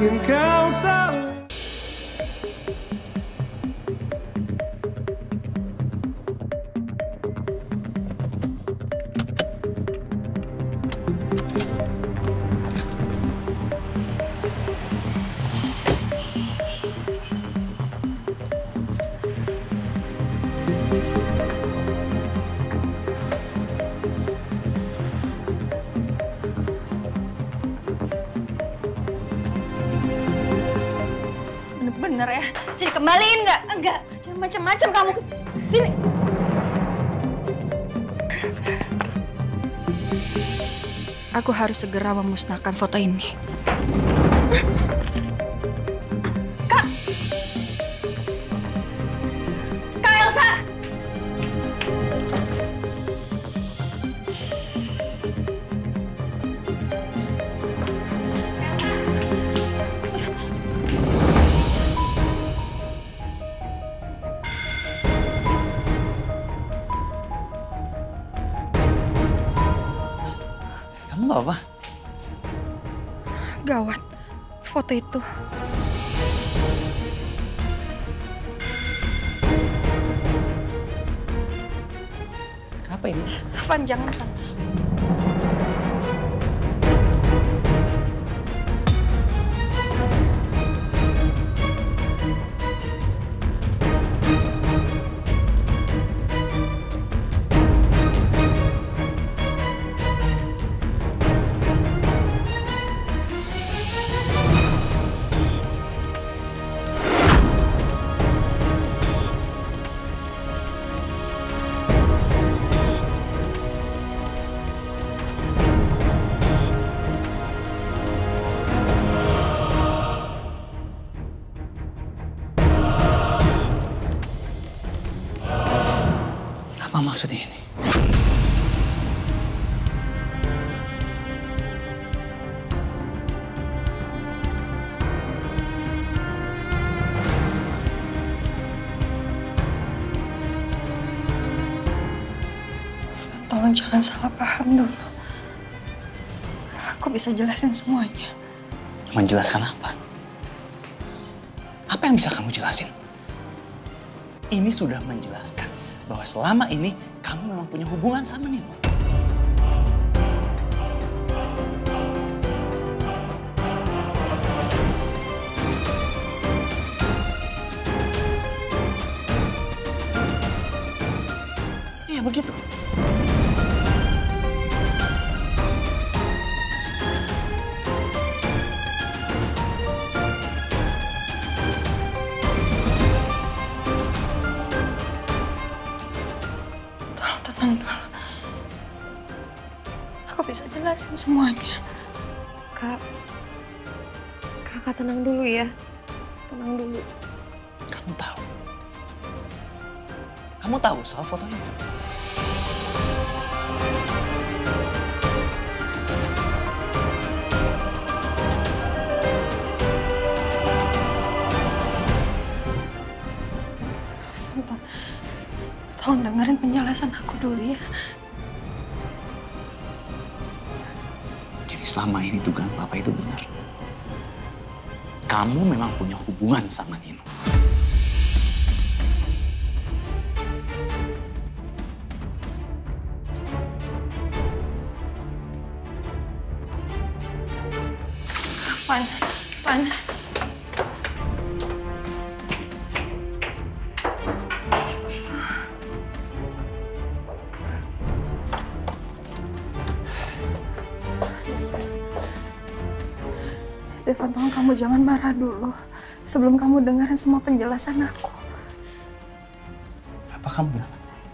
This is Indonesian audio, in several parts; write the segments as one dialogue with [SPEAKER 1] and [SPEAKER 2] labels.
[SPEAKER 1] Mungkin kau tahu.
[SPEAKER 2] Bener ya, sini kembaliin nggak? Enggak, jangan macam-macam kamu. Sini. Aku harus segera memusnahkan foto ini. Kak! Kak Elsa!
[SPEAKER 3] Kamu nggak apa-apa?
[SPEAKER 2] Gawat, foto itu.
[SPEAKER 3] Apa ini?
[SPEAKER 2] Van, jangan, Van.
[SPEAKER 3] Apa maksudnya ini?
[SPEAKER 2] Tolong jangan salah paham dulu. Aku bisa jelasin semuanya.
[SPEAKER 3] Menjelaskan apa? Apa yang bisa kamu jelasin? Ini sudah menjelaskan bahwa selama ini kamu memang punya hubungan sama Nino. Iya begitu.
[SPEAKER 2] Tenang dulu. Aku bisa jelasin semuanya.
[SPEAKER 4] Kak, kakak tenang dulu ya. Tenang dulu.
[SPEAKER 3] Kamu tahu? Kamu tahu soal foto ini?
[SPEAKER 2] Tolong dengerin penjelasan aku dulu ya.
[SPEAKER 3] Jadi selama ini dugaan Papa itu benar. Kamu memang punya hubungan sama Nino.
[SPEAKER 2] Van. Devan, tolong kamu jangan marah dulu. Sebelum kamu dengerin semua penjelasan aku.
[SPEAKER 3] Apa kamu bilang?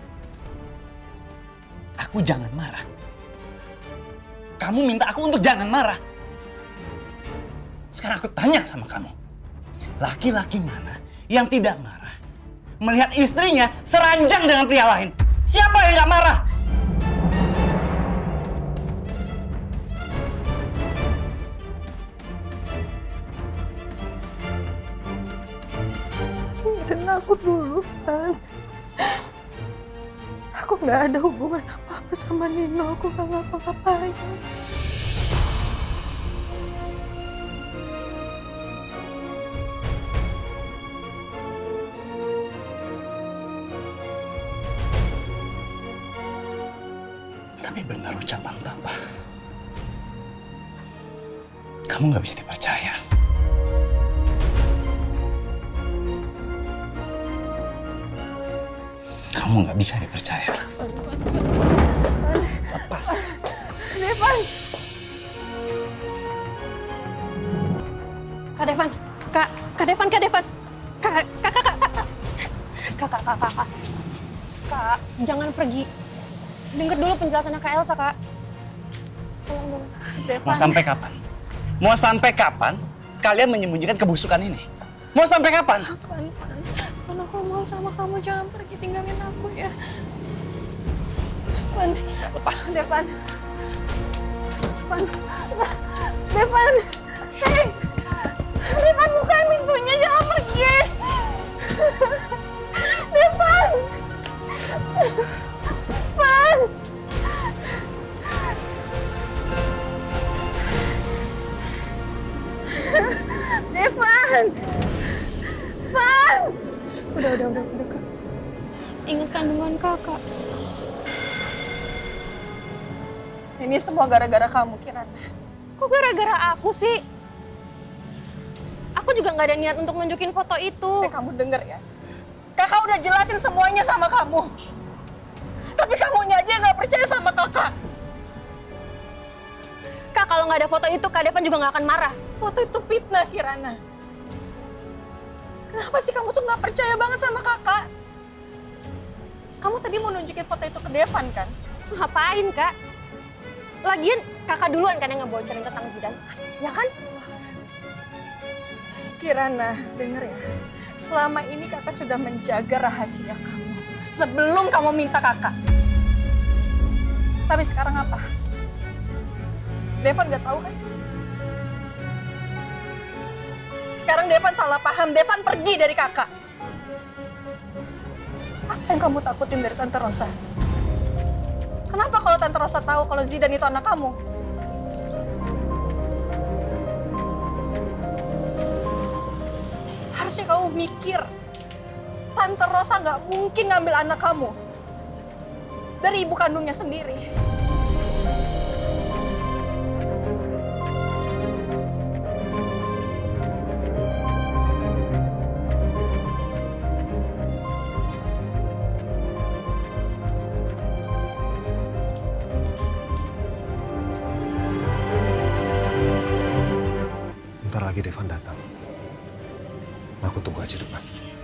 [SPEAKER 3] Aku jangan marah. Kamu minta aku untuk jangan marah. Sekarang aku tanya sama kamu. Laki-laki mana yang tidak marah melihat istrinya seranjang dengan pria lain? Siapa yang gak marah?
[SPEAKER 2] Dan aku dulu, Van. Aku nggak ada hubungan apa-apa sama Nino. Aku nggak ngapa-ngapain.
[SPEAKER 3] Tapi benar ucapan Papa. Kamu nggak bisa dipercaya. Kamu nggak bisa dipercaya. Lepas.
[SPEAKER 2] Devan. Kak Devan. Kak Devan. Kak, jangan pergi. Dengar dulu penjelasannya Kak Elsa, Kak. Tolong dong.
[SPEAKER 3] Mau sampai kapan? Mau sampai kapan kalian menyembunyikan kebusukan ini? Mau sampai kapan?
[SPEAKER 2] Van, aku mau sama kamu, jangan pergi, tinggalin aku ya. Van,
[SPEAKER 3] Lepas.
[SPEAKER 2] Devan. Devan. Hei. Devan, bukain pintunya, jangan pergi. Devan. Van. Devan. Van. Udah, Kak. Ingat kandungan Kakak. Ini semua gara-gara kamu, Kirana. Kok gara-gara aku sih? Aku juga nggak ada niat untuk nunjukin foto itu. Kamu denger ya? Kakak udah jelasin semuanya sama kamu. Tapi kamunya aja nggak percaya sama kakak. Kak, kalau nggak ada foto itu, Kak Devan juga nggak akan marah. Foto itu fitnah, Kirana. Kenapa sih kamu tuh nggak percaya banget sama kakak? Kamu tadi mau nunjukin foto itu ke Devan, kan? Ngapain, Kak? Lagian kakak duluan kan yang ngebocorin tentang Zidane, ya kan? Kirana, denger ya. Selama ini kakak sudah menjaga rahasia kamu. Sebelum kamu minta kakak. Tapi sekarang apa? Devan nggak tahu kan? Sekarang Devan salah paham. Devan pergi dari kakak. Apa yang kamu takutin dari Tante Rosa? Kenapa kalau Tante Rosa tahu kalau Zidane itu anak kamu? Harusnya kamu mikir. Tante Rosa nggak mungkin ngambil anak kamu dari ibu kandungnya sendiri.
[SPEAKER 1] Bentar lagi Devan datang. Aku tunggu aja depan.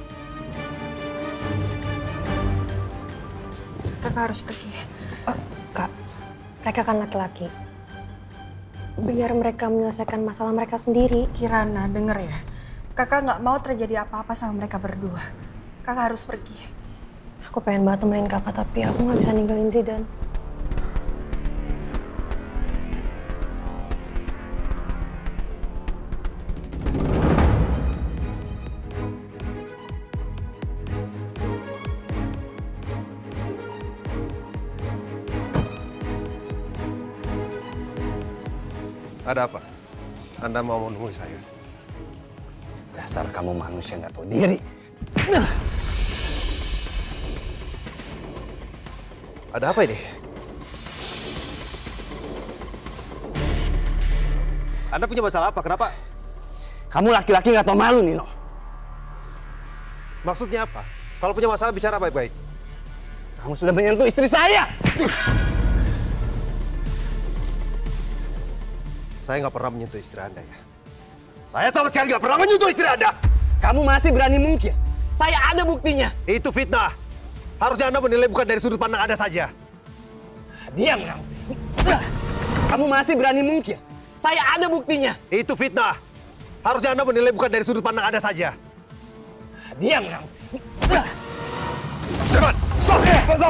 [SPEAKER 2] Kakak harus pergi.
[SPEAKER 4] Kak, mereka kan laki-laki. Biar mereka menyelesaikan masalah mereka sendiri.
[SPEAKER 2] Kirana, denger ya. Kakak nggak mau terjadi apa-apa sama mereka berdua. Kakak harus pergi.
[SPEAKER 4] Aku pengen banget temenin kakak, tapi aku nggak bisa ninggalin Zidane.
[SPEAKER 1] Ada apa? Anda mau menemui saya?
[SPEAKER 3] Dasar kamu manusia nggak tahu diri.
[SPEAKER 1] Ada apa ini? Anda punya masalah apa? Kenapa?
[SPEAKER 3] Kamu laki-laki nggak tahu malu, Nino.
[SPEAKER 1] Maksudnya apa? Kalau punya masalah bicara baik-baik.
[SPEAKER 3] Kamu sudah menyentuh istri saya.
[SPEAKER 1] Saya nggak pernah menyentuh istri Anda ya. Saya sama sekali nggak pernah menyentuh istri Anda.
[SPEAKER 3] Kamu masih berani mungkir? Saya ada buktinya.
[SPEAKER 1] Itu fitnah. Harusnya Anda menilai bukan dari sudut pandang Anda saja.
[SPEAKER 3] Diam kamu. Kamu masih berani mungkir? Saya ada buktinya.
[SPEAKER 1] Itu fitnah. Harusnya Anda menilai bukan dari sudut pandang Anda saja.
[SPEAKER 3] Diam kamu.
[SPEAKER 1] Cepat, stop, stop.